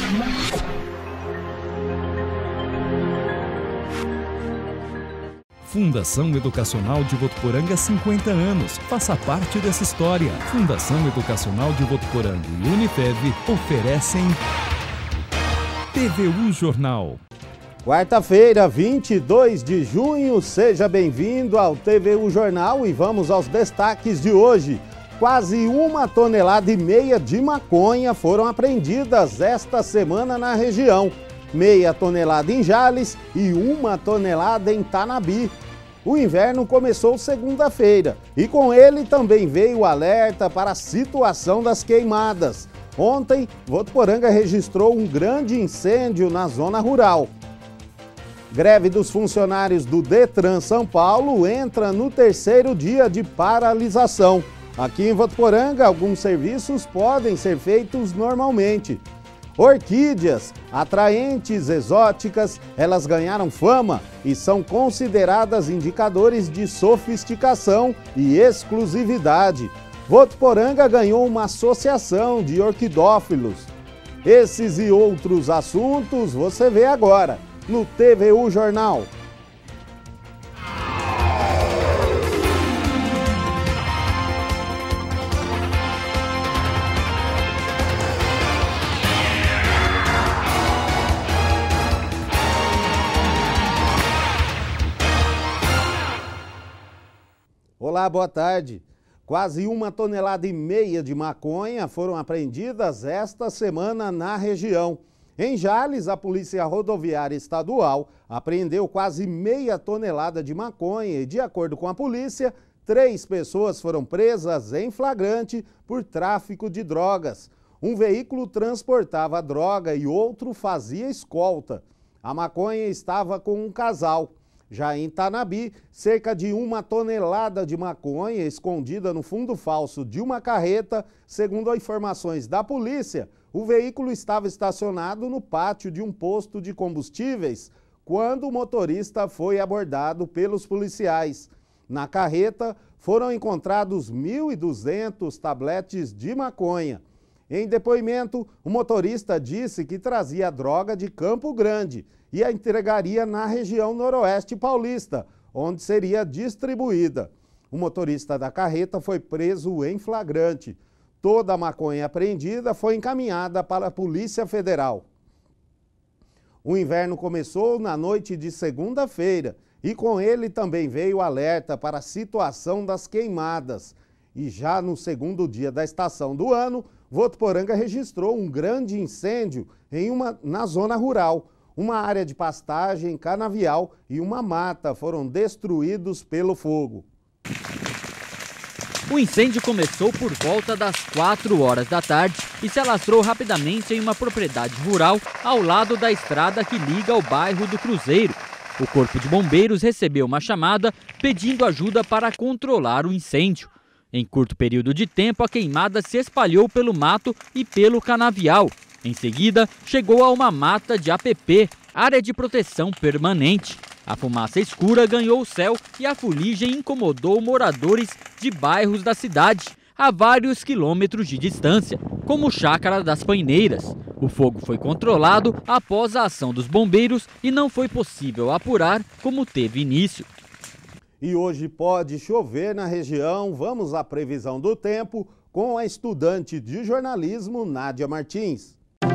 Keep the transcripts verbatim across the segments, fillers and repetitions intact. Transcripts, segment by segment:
Fundação Educacional de Votuporanga, cinquenta anos. Faça parte dessa história. Fundação Educacional de Votuporanga e Unifev oferecem T V U Jornal. Quarta-feira, vinte e dois de junho, seja bem-vindo ao T V U Jornal e vamos aos destaques de hoje. Quase uma tonelada e meia de maconha foram apreendidas esta semana na região. Meia tonelada em Jales e uma tonelada em Tanabi. O inverno começou segunda-feira e com ele também veio o alerta para a situação das queimadas. Ontem, Votuporanga registrou um grande incêndio na zona rural. Greve dos funcionários do Detran São Paulo entra no terceiro dia de paralisação. Aqui em Votuporanga, alguns serviços podem ser feitos normalmente. Orquídeas, atraentes, exóticas, elas ganharam fama e são consideradas indicadores de sofisticação e exclusividade. Votuporanga ganhou uma associação de orquidófilos. Esses e outros assuntos você vê agora no T V U Jornal. Olá, boa tarde. Quase uma tonelada e meia de maconha foram apreendidas esta semana na região. Em Jales, a Polícia Rodoviária Estadual apreendeu quase meia tonelada de maconha e, de acordo com a polícia, três pessoas foram presas em flagrante por tráfico de drogas. Um veículo transportava a droga e outro fazia escolta. A maconha estava com um casal. Já em Tanabi, cerca de uma tonelada de maconha escondida no fundo falso de uma carreta. Segundo informações da polícia, o veículo estava estacionado no pátio de um posto de combustíveis quando o motorista foi abordado pelos policiais. Na carreta foram encontrados mil e duzentos tabletes de maconha. Em depoimento, o motorista disse que trazia droga de Campo Grande e a entregaria na região noroeste paulista, onde seria distribuída. O motorista da carreta foi preso em flagrante. Toda a maconha apreendida foi encaminhada para a Polícia Federal. O inverno começou na noite de segunda-feira e com ele também veio o alerta para a situação das queimadas. E já no segundo dia da estação do ano, Votuporanga registrou um grande incêndio em uma, na zona rural. Uma área de pastagem, canavial e uma mata foram destruídos pelo fogo. O incêndio começou por volta das quatro horas da tarde e se alastrou rapidamente em uma propriedade rural ao lado da estrada que liga ao bairro do Cruzeiro. O Corpo de Bombeiros recebeu uma chamada pedindo ajuda para controlar o incêndio. Em curto período de tempo, a queimada se espalhou pelo mato e pelo canavial. Em seguida, chegou a uma mata de A P P, área de proteção permanente. A fumaça escura ganhou o céu e a fuligem incomodou moradores de bairros da cidade, a vários quilômetros de distância, como Chácara das Paineiras. O fogo foi controlado após a ação dos bombeiros e não foi possível apurar como teve início. E hoje pode chover na região. Vamos à previsão do tempo com a estudante de jornalismo Nádia Martins.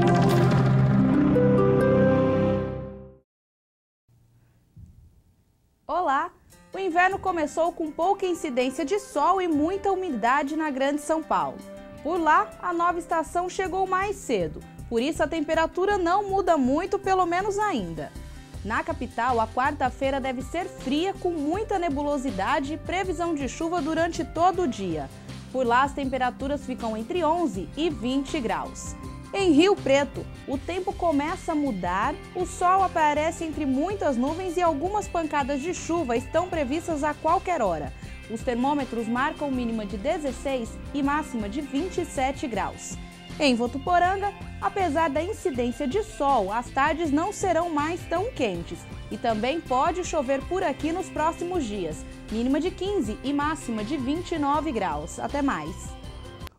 Olá! O inverno começou com pouca incidência de sol e muita umidade na Grande São Paulo. Por lá, a nova estação chegou mais cedo, por isso a temperatura não muda muito, pelo menos ainda. Na capital, a quarta-feira deve ser fria, com muita nebulosidade e previsão de chuva durante todo o dia. Por lá, as temperaturas ficam entre onze e vinte graus. Em Rio Preto, o tempo começa a mudar, o sol aparece entre muitas nuvens e algumas pancadas de chuva estão previstas a qualquer hora. Os termômetros marcam mínima de dezesseis e máxima de vinte e sete graus. Em Votuporanga, apesar da incidência de sol, as tardes não serão mais tão quentes e também pode chover por aqui nos próximos dias, mínima de quinze e máxima de vinte e nove graus. Até mais!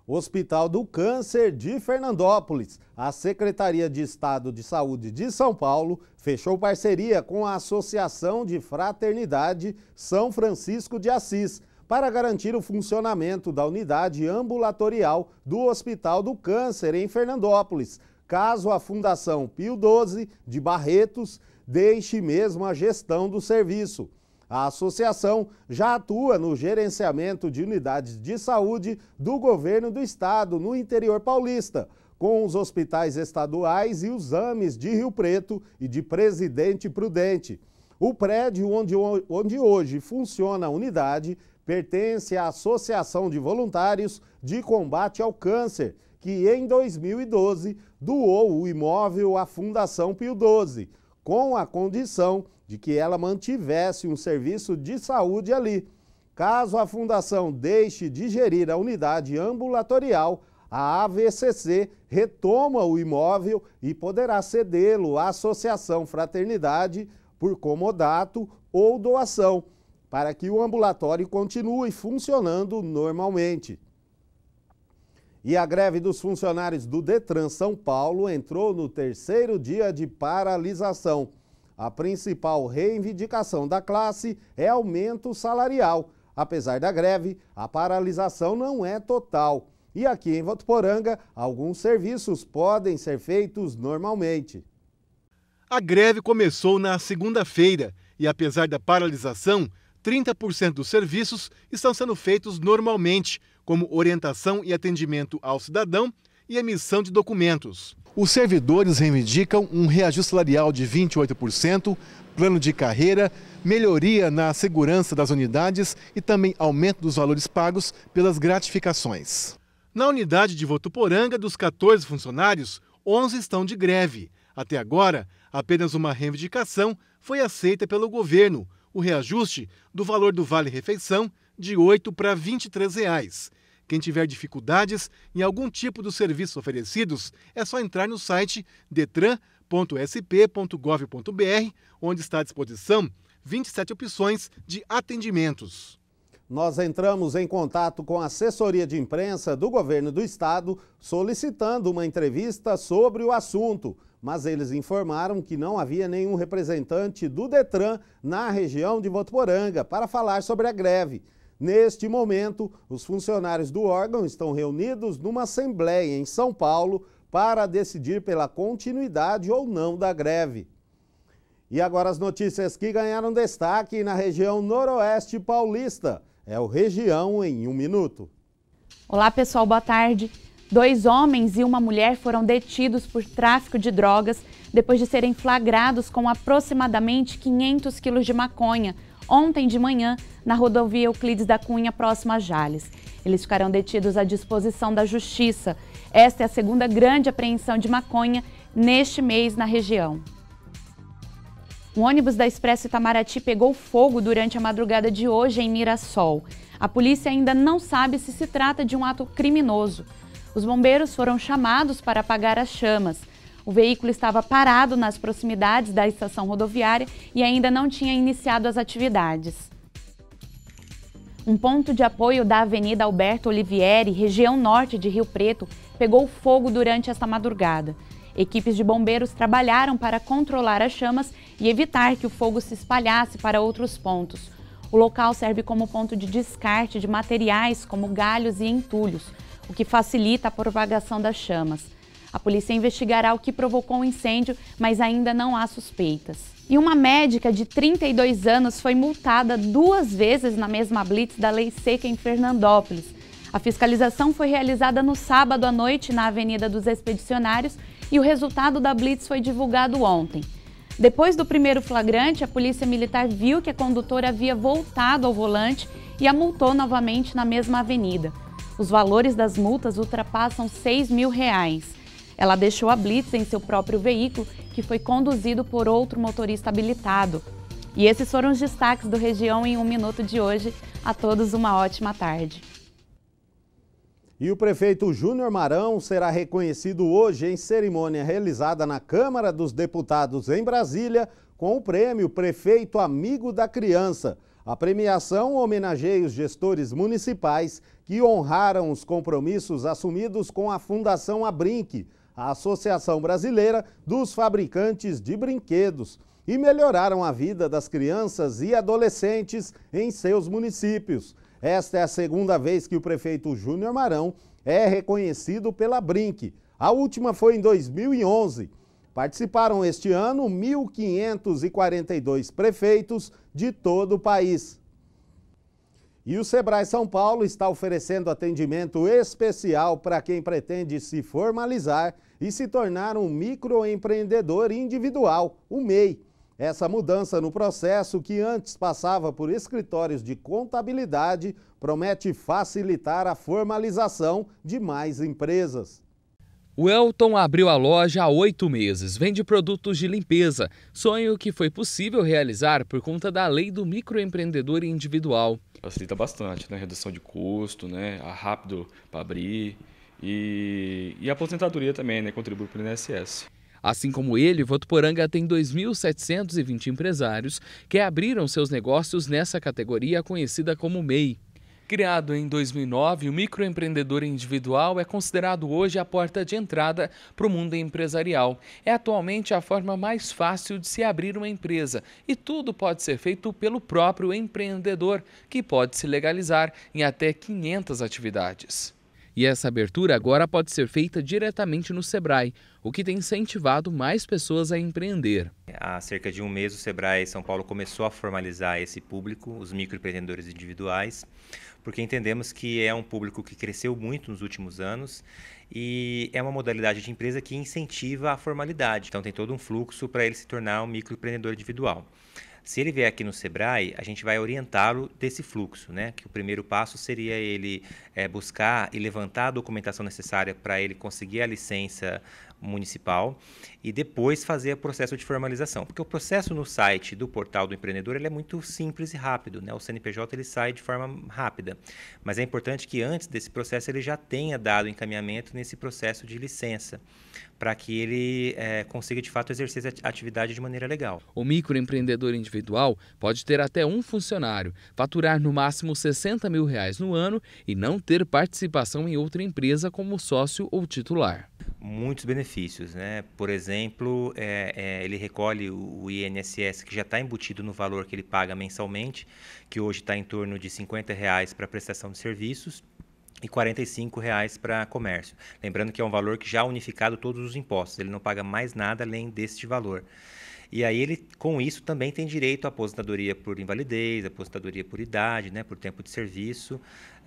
Hospital do Câncer de Fernandópolis. A Secretaria de Estado de Saúde de São Paulo fechou parceria com a Associação de Fraternidade São Francisco de Assis para garantir o funcionamento da unidade ambulatorial do Hospital do Câncer em Fernandópolis, caso a Fundação Pio doze de Barretos deixe mesmo a gestão do serviço. A associação já atua no gerenciamento de unidades de saúde do governo do estado no interior paulista, com os hospitais estaduais e os A M Es de Rio Preto e de Presidente Prudente. O prédio onde, onde hoje funciona a unidade pertence à Associação de Voluntários de Combate ao Câncer, que em dois mil e doze doou o imóvel à Fundação Pio doze, com a condição de que ela mantivesse um serviço de saúde ali. Caso a fundação deixe de gerir a unidade ambulatorial, a A V C C retoma o imóvel e poderá cedê-lo à Associação Fraternidade por comodato ou doação, para que o ambulatório continue funcionando normalmente. E a greve dos funcionários do Detran São Paulo entrou no terceiro dia de paralisação. A principal reivindicação da classe é aumento salarial. Apesar da greve, a paralisação não é total. E aqui em Votuporanga, alguns serviços podem ser feitos normalmente. A greve começou na segunda-feira e, apesar da paralisação, trinta por cento dos serviços estão sendo feitos normalmente, como orientação e atendimento ao cidadão e emissão de documentos. Os servidores reivindicam um reajuste salarial de vinte e oito por cento, plano de carreira, melhoria na segurança das unidades e também aumento dos valores pagos pelas gratificações. Na unidade de Votuporanga, dos quatorze funcionários, onze estão de greve. Até agora, apenas uma reivindicação foi aceita pelo governo, o reajuste do valor do vale-refeição de oito para vinte e três reais. Quem tiver dificuldades em algum tipo dos serviços oferecidos, é só entrar no site detran ponto s p ponto gov ponto b r, onde está à disposição vinte e sete opções de atendimentos. Nós entramos em contato com a assessoria de imprensa do governo do estado, solicitando uma entrevista sobre o assunto, mas eles informaram que não havia nenhum representante do Detran na região de Votuporanga para falar sobre a greve. Neste momento, os funcionários do órgão estão reunidos numa assembleia em São Paulo para decidir pela continuidade ou não da greve. E agora as notícias que ganharam destaque na região noroeste paulista. É o Região em um minuto. Olá pessoal, boa tarde. Dois homens e uma mulher foram detidos por tráfico de drogas depois de serem flagrados com aproximadamente quinhentos quilos de maconha ontem de manhã na rodovia Euclides da Cunha, próximo a Jales. Eles ficarão detidos à disposição da Justiça. Esta é a segunda grande apreensão de maconha neste mês na região. Um ônibus da Expresso Itamaraty pegou fogo durante a madrugada de hoje em Mirassol. A polícia ainda não sabe se se trata de um ato criminoso. Os bombeiros foram chamados para apagar as chamas. O veículo estava parado nas proximidades da estação rodoviária e ainda não tinha iniciado as atividades. Um ponto de apoio da Avenida Alberto Olivieri, região norte de Rio Preto, pegou fogo durante esta madrugada. Equipes de bombeiros trabalharam para controlar as chamas e evitar que o fogo se espalhasse para outros pontos. O local serve como ponto de descarte de materiais como galhos e entulhos, o que facilita a propagação das chamas. A polícia investigará o que provocou o incêndio, mas ainda não há suspeitas. E uma médica de trinta e dois anos foi multada duas vezes na mesma blitz da Lei Seca em Fernandópolis. A fiscalização foi realizada no sábado à noite na Avenida dos Expedicionários e o resultado da blitz foi divulgado ontem. Depois do primeiro flagrante, a polícia militar viu que a condutora havia voltado ao volante e a multou novamente na mesma avenida. Os valores das multas ultrapassam seis mil reais. Ela deixou a blitz em seu próprio veículo, que foi conduzido por outro motorista habilitado. E esses foram os destaques do Região em um Minuto de hoje. A todos uma ótima tarde. E o prefeito Júnior Marão será reconhecido hoje em cerimônia realizada na Câmara dos Deputados em Brasília com o prêmio Prefeito Amigo da Criança. A premiação homenageia os gestores municipais que honraram os compromissos assumidos com a Fundação Abrinq, a Associação Brasileira dos Fabricantes de Brinquedos, e melhoraram a vida das crianças e adolescentes em seus municípios. Esta é a segunda vez que o prefeito Júnior Marão é reconhecido pela Abrinq. A última foi em dois mil e onze. Participaram este ano mil quinhentos e quarenta e dois prefeitos de todo o país. E o Sebrae São Paulo está oferecendo atendimento especial para quem pretende se formalizar e se tornar um microempreendedor individual, o M E I. Essa mudança no processo, que antes passava por escritórios de contabilidade, promete facilitar a formalização de mais empresas. O Elton abriu a loja há oito meses, vende produtos de limpeza, sonho que foi possível realizar por conta da lei do microempreendedor individual. Facilita bastante, né? Redução de custo, né? Rápido para abrir e, e a aposentadoria também, né? Contribui para o I N S S. Assim como ele, Votuporanga tem dois mil setecentos e vinte empresários que abriram seus negócios nessa categoria conhecida como M E I. Criado em dois mil e nove, o microempreendedor individual é considerado hoje a porta de entrada para o mundo empresarial. É atualmente a forma mais fácil de se abrir uma empresa e tudo pode ser feito pelo próprio empreendedor, que pode se legalizar em até quinhentas atividades. E essa abertura agora pode ser feita diretamente no Sebrae, o que tem incentivado mais pessoas a empreender. Há cerca de um mês o Sebrae São Paulo começou a formalizar esse público, os microempreendedores individuais, porque entendemos que é um público que cresceu muito nos últimos anos e é uma modalidade de empresa que incentiva a formalidade. Então tem todo um fluxo para ele se tornar um microempreendedor individual. Se ele vier aqui no Sebrae, a gente vai orientá-lo desse fluxo, né? Que o primeiro passo seria ele é, buscar e levantar a documentação necessária para ele conseguir a licença municipal e depois fazer o processo de formalização. Porque o processo no site do portal do empreendedor ele é muito simples e rápido, né? O C N P J ele sai de forma rápida, mas é importante que antes desse processo ele já tenha dado encaminhamento nesse processo de licença, para que ele é, consiga de fato exercer a atividade de maneira legal. O microempreendedor individual pode ter até um funcionário, faturar no máximo sessenta mil reais no ano e não ter participação em outra empresa como sócio ou titular. Muitos benefícios, né? Por exemplo, é, é, ele recolhe o, o I N S S que já está embutido no valor que ele paga mensalmente, que hoje está em torno de cinquenta reais para prestação de serviços e quarenta e cinco reais para comércio. Lembrando que é um valor que já unificado todos os impostos, ele não paga mais nada além deste valor. E aí ele, com isso, também tem direito à aposentadoria por invalidez, aposentadoria por idade, né, por tempo de serviço,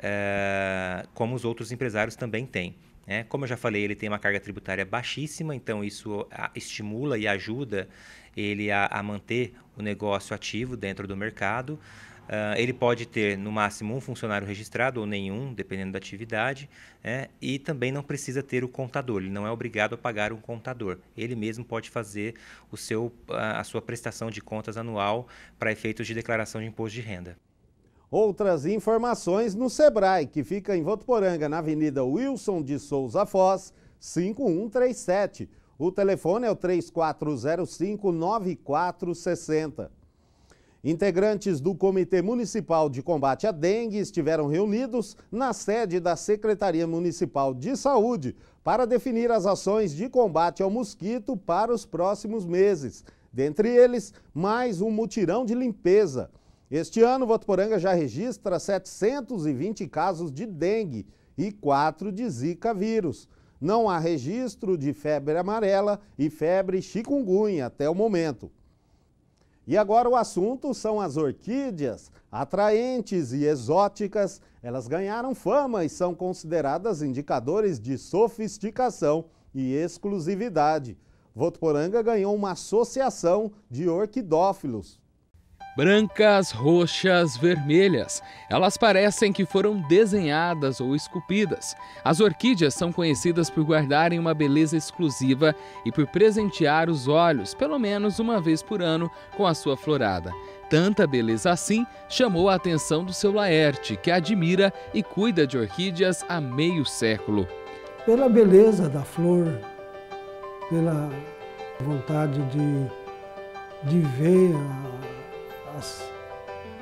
é, como os outros empresários também têm. Né? Como eu já falei, ele tem uma carga tributária baixíssima, então isso a, estimula e ajuda ele a, a manter o negócio ativo dentro do mercado. Uh, ele pode ter no máximo um funcionário registrado ou nenhum, dependendo da atividade, né? E também não precisa ter o contador, ele não é obrigado a pagar um contador. Ele mesmo pode fazer o seu, a sua prestação de contas anual para efeitos de declaração de imposto de renda. Outras informações no Sebrae, que fica em Votuporanga, na Avenida Wilson de Souza Foz, cinco um três sete. O telefone é o três quatro zero cinco, nove quatro seis zero. Integrantes do Comitê Municipal de Combate à Dengue estiveram reunidos na sede da Secretaria Municipal de Saúde para definir as ações de combate ao mosquito para os próximos meses. Dentre eles, mais um mutirão de limpeza. Este ano, Votuporanga já registra setecentos e vinte casos de dengue e quatro de zika vírus. Não há registro de febre amarela e febre chikungunya até o momento. E agora o assunto são as orquídeas. Atraentes e exóticas, elas ganharam fama e são consideradas indicadores de sofisticação e exclusividade. Votuporanga ganhou uma associação de orquidófilos. Brancas, roxas, vermelhas. Elas parecem que foram desenhadas ou esculpidas. As orquídeas são conhecidas por guardarem uma beleza exclusiva e por presentear os olhos, pelo menos uma vez por ano, com a sua florada. Tanta beleza assim chamou a atenção do seu Laerte, que admira e cuida de orquídeas há meio século. Pela beleza da flor, pela vontade de, de ver a, As,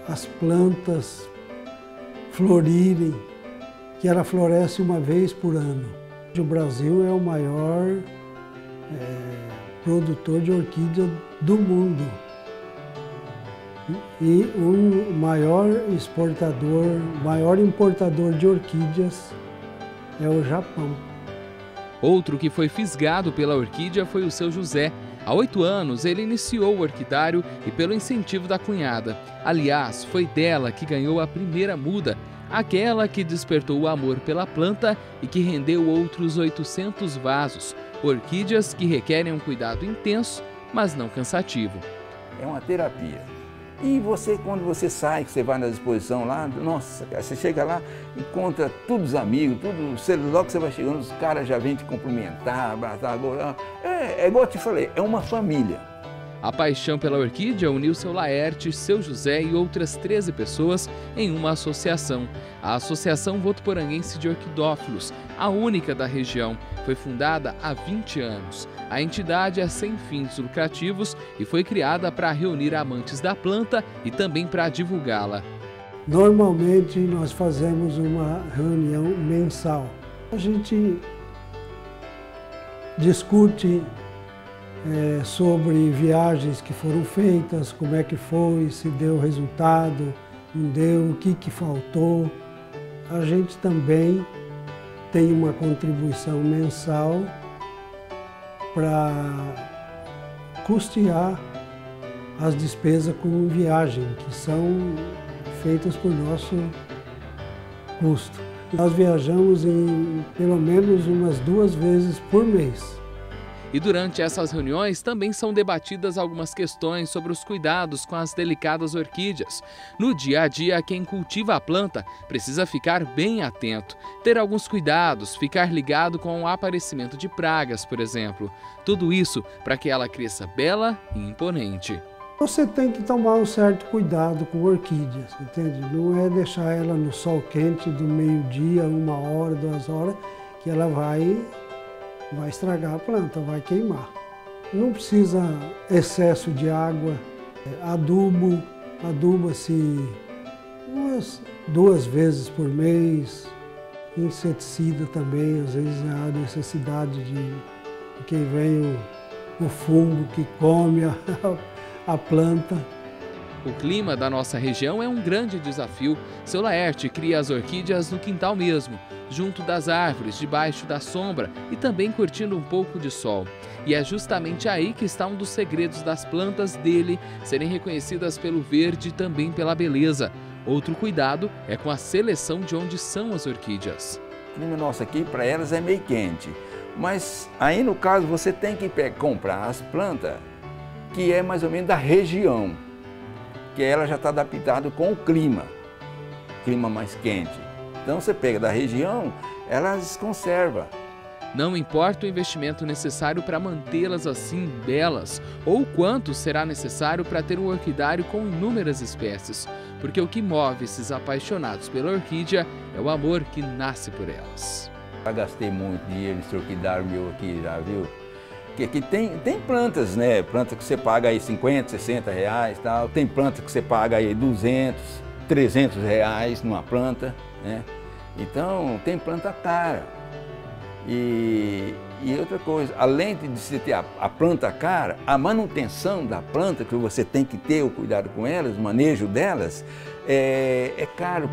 as plantas florirem, que ela floresce uma vez por ano. O Brasil é o maior é, produtor de orquídea do mundo e o maior exportador, maior importador de orquídeas é o Japão. Outro que foi fisgado pela orquídea foi o seu José. Há oito anos, ele iniciou o orquidário e pelo incentivo da cunhada. Aliás, foi dela que ganhou a primeira muda, aquela que despertou o amor pela planta e que rendeu outros oitocentos vasos. Orquídeas que requerem um cuidado intenso, mas não cansativo. É uma terapia. E você, quando você sai, que você vai na exposição lá, nossa, cara, você chega lá, encontra todos os amigos, tudo, logo que você vai chegando, os caras já vêm te cumprimentar, abraçar, é, é igual eu te falei, é uma família. A paixão pela orquídea uniu seu Laerte, seu José e outras treze pessoas em uma associação. A Associação Votuporanguense de Orquidófilos, a única da região, foi fundada há vinte anos. A entidade é sem fins lucrativos e foi criada para reunir amantes da planta e também para divulgá-la. Normalmente nós fazemos uma reunião mensal. A gente discute É, sobre viagens que foram feitas, como é que foi, se deu resultado, não deu, o que, que faltou. A gente também tem uma contribuição mensal para custear as despesas com viagem, que são feitas por nosso custo. Nós viajamos em pelo menos umas duas vezes por mês. E durante essas reuniões também são debatidas algumas questões sobre os cuidados com as delicadas orquídeas. No dia a dia, quem cultiva a planta precisa ficar bem atento, ter alguns cuidados, ficar ligado com o aparecimento de pragas, por exemplo. Tudo isso para que ela cresça bela e imponente. Você tem que tomar um certo cuidado com orquídeas, entende? Não é deixar ela no sol quente do meio-dia, uma hora, duas horas, que ela vai... vai estragar a planta, vai queimar. Não precisa excesso de água, adubo, aduba-se umas duas vezes por mês, inseticida também, às vezes há necessidade de que vem o, o fungo que come a, a planta. O clima da nossa região é um grande desafio. Seu Laerte cria as orquídeas no quintal mesmo, junto das árvores, debaixo da sombra e também curtindo um pouco de sol. E é justamente aí que está um dos segredos das plantas dele serem reconhecidas pelo verde e também pela beleza. Outro cuidado é com a seleção de onde são as orquídeas. O clima nosso aqui, para elas, é meio quente. Mas aí, no caso, você tem que comprar as plantas que é mais ou menos da região, que ela já está adaptada com o clima, clima mais quente. Então você pega da região, elas conserva. Não importa o investimento necessário para mantê-las assim belas, ou quanto será necessário para ter um orquidário com inúmeras espécies, porque o que move esses apaixonados pela orquídea é o amor que nasce por elas. Já gastei muito dinheiro nesse orquidário meu aqui, já viu? Que aqui tem, tem plantas, né? Planta que você paga aí cinquenta, sessenta reais, tal. Tem planta que você paga aí duzentos, trezentos reais numa planta, né? Então, tem planta cara. E, e outra coisa, além de você ter a, a planta cara, a manutenção da planta, que você tem que ter o cuidado com elas, o manejo delas, é, é caro.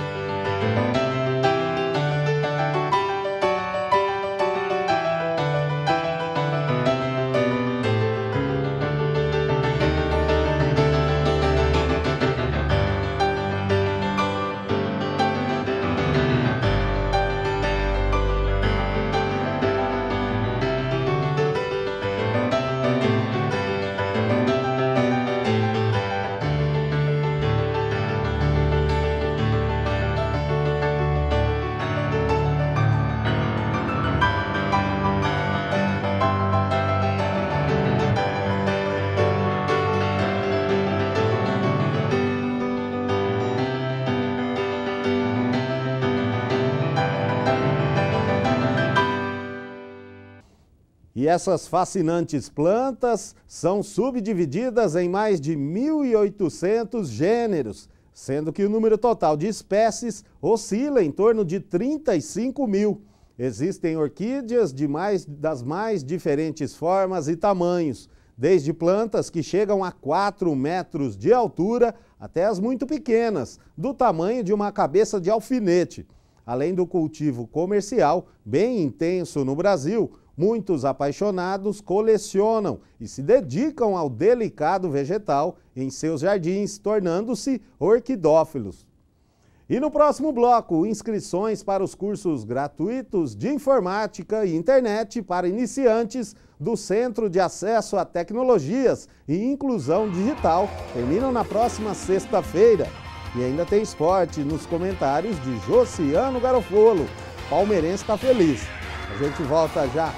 E essas fascinantes plantas são subdivididas em mais de mil e oitocentos gêneros, sendo que o número total de espécies oscila em torno de trinta e cinco mil. Existem orquídeas de mais, das mais diferentes formas e tamanhos, desde plantas que chegam a quatro metros de altura até as muito pequenas, do tamanho de uma cabeça de alfinete. Além do cultivo comercial, bem intenso no Brasil, muitos apaixonados colecionam e se dedicam ao delicado vegetal em seus jardins, tornando-se orquidófilos. E no próximo bloco, inscrições para os cursos gratuitos de informática e internet para iniciantes do Centro de Acesso a Tecnologias e Inclusão Digital terminam na próxima sexta-feira. E ainda tem esporte nos comentários de Josiano Garofolo. Palmeirense está feliz. A gente volta já.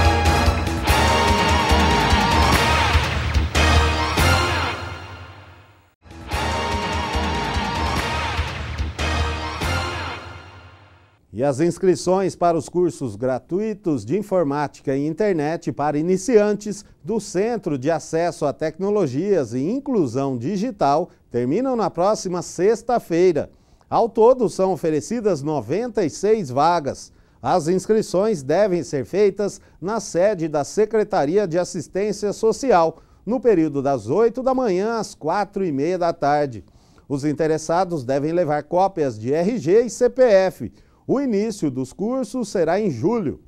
E as inscrições para os cursos gratuitos de informática e internet para iniciantes do Centro de Acesso a Tecnologias e Inclusão Digital terminam na próxima sexta-feira. Ao todo, são oferecidas noventa e seis vagas. As inscrições devem ser feitas na sede da Secretaria de Assistência Social, no período das oito da manhã às quatro e meia da tarde. Os interessados devem levar cópias de R G e C P F. O início dos cursos será em julho.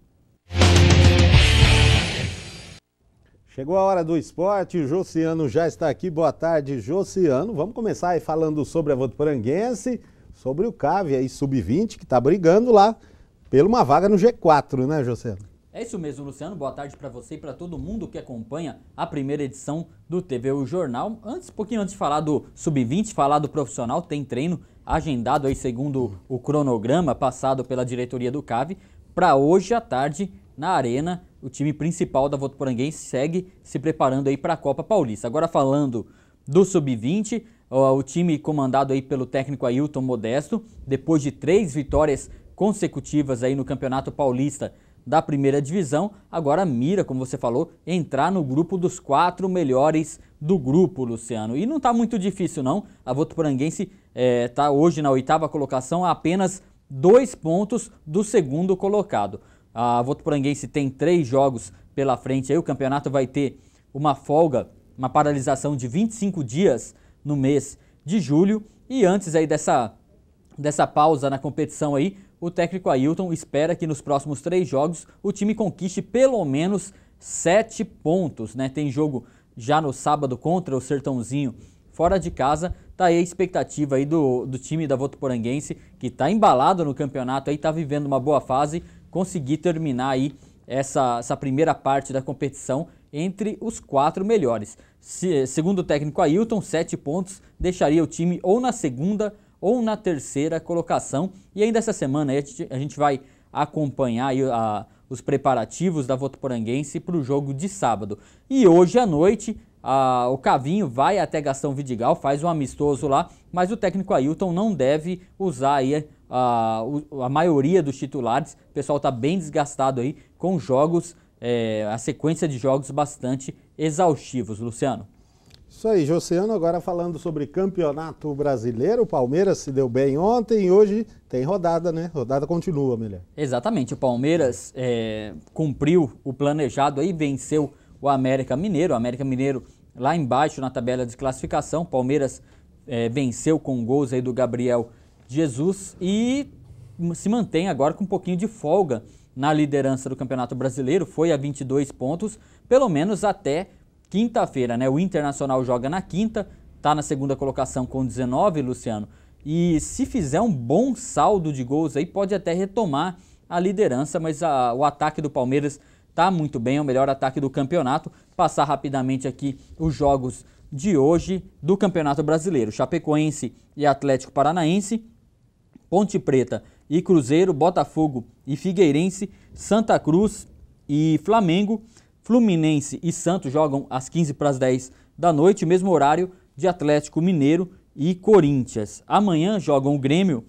Chegou a hora do esporte, o Josiano já está aqui. Boa tarde, Josiano. Vamos começar aí falando sobre a Votuporanguense, sobre o CAV aí sub vinte, que está brigando lá pela uma vaga no G quatro, né, Josiano? É isso mesmo, Luciano. Boa tarde para você e para todo mundo que acompanha a primeira edição do T V O Jornal. Antes, um pouquinho antes de falar do sub vinte, falar do profissional, tem treino agendado aí segundo o cronograma passado pela diretoria do CAV para hoje à tarde na Arena. O time principal da Votuporanguense segue se preparando aí para a Copa Paulista. Agora falando do sub vinte, o time comandado aí pelo técnico Ailton Modesto, depois de três vitórias consecutivas aí no Campeonato Paulista da primeira divisão, agora mira, como você falou, entrar no grupo dos quatro melhores do grupo, Luciano. E não está muito difícil não, a Votuporanguense está é, hoje na oitava colocação a apenas dois pontos do segundo colocado. A Votuporanguense tem três jogos pela frente, aí o campeonato vai ter uma folga, uma paralisação de vinte e cinco dias no mês de julho, e antes aí dessa, dessa pausa na competição aí, o técnico Ailton espera que nos próximos três jogos o time conquiste pelo menos sete pontos, né? Tem jogo já no sábado contra o Sertãozinho fora de casa. Tá aí a expectativa aí do, do time da Votuporanguense, que tá embalado no campeonato, aí tá vivendo uma boa fase, conseguir terminar aí essa, essa primeira parte da competição entre os quatro melhores. Se, segundo o técnico Ailton, sete pontos deixaria o time ou na segunda ou na terceira colocação. E ainda essa semana aí a, gente, a gente vai acompanhar aí a, os preparativos da Votuporanguense para o jogo de sábado. E hoje à noite a, o Cavinho vai até Gastão Vidigal, faz um amistoso lá, mas o técnico Ailton não deve usar aí a, a maioria dos titulares. O pessoal está bem desgastado aí com jogos, é, a sequência de jogos bastante exaustivos, Luciano. Isso aí, Josiano, agora falando sobre Campeonato Brasileiro, o Palmeiras se deu bem ontem e hoje tem rodada, né? Rodada continua, melhor. Exatamente, o Palmeiras é, cumpriu o planejado aí, venceu o América Mineiro, o América Mineiro lá embaixo na tabela de classificação, o Palmeiras é, venceu com gols aí do Gabriel Jesus e se mantém agora com um pouquinho de folga na liderança do Campeonato Brasileiro, foi a vinte e dois pontos, pelo menos até quinta-feira, né? O Internacional joga na quinta, tá na segunda colocação com dezenove, Luciano. E se fizer um bom saldo de gols aí, pode até retomar a liderança, mas a, o ataque do Palmeiras tá muito bem, é o melhor ataque do campeonato. Passar rapidamente aqui os jogos de hoje do Campeonato Brasileiro. Chapecoense e Atlético Paranaense, Ponte Preta e Cruzeiro, Botafogo e Figueirense, Santa Cruz e Flamengo, Fluminense e Santos jogam às quinze para as dez da noite, mesmo horário de Atlético Mineiro e Corinthians. Amanhã jogam o Grêmio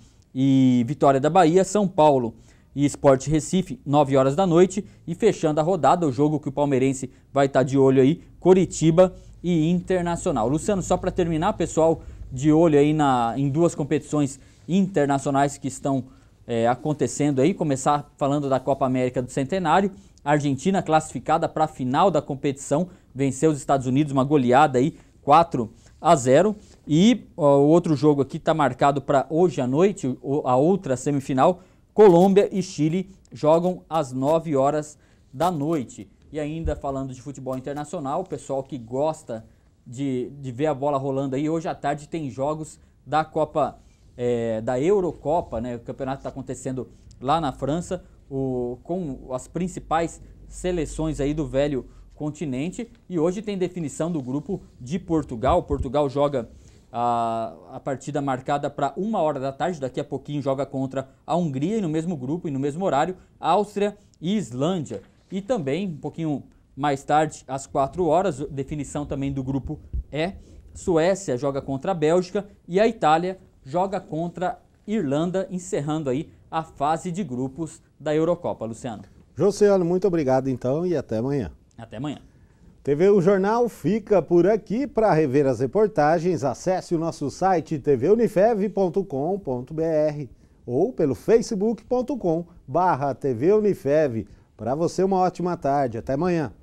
e Vitória da Bahia, São Paulo e Sport Recife, nove horas da noite. E fechando a rodada, o jogo que o palmeirense vai estar de olho aí, Coritiba e Internacional. Luciano, só para terminar, pessoal de olho aí na, em duas competições internacionais que estão é, acontecendo aí. Começar falando da Copa América do Centenário. A Argentina classificada para a final da competição, venceu os Estados Unidos, uma goleada aí, quatro a zero. E ó, o outro jogo aqui está marcado para hoje à noite, a outra semifinal. Colômbia e Chile jogam às nove horas da noite. E ainda falando de futebol internacional, o pessoal que gosta de, de ver a bola rolando aí, hoje à tarde tem jogos da Copa, é, da Eurocopa, né? O campeonato está acontecendo lá na França, o, com as principais seleções aí do velho continente. E hoje tem definição do grupo de Portugal. Portugal joga a, a partida marcada para uma hora da tarde, daqui a pouquinho joga contra a Hungria, e no mesmo grupo e no mesmo horário, Áustria e Islândia. E também, um pouquinho mais tarde, às quatro horas, definição também do grupo E, Suécia joga contra a Bélgica e a Itália joga contra a Irlanda, encerrando aí a fase de grupos da Eurocopa. Luciano. Josiano, muito obrigado então e até amanhã. Até amanhã. T V O Jornal fica por aqui. Para rever as reportagens, acesse o nosso site t v unifev ponto com ponto b r ou pelo facebook ponto com barra T V Unifev. Para você, uma ótima tarde. Até amanhã.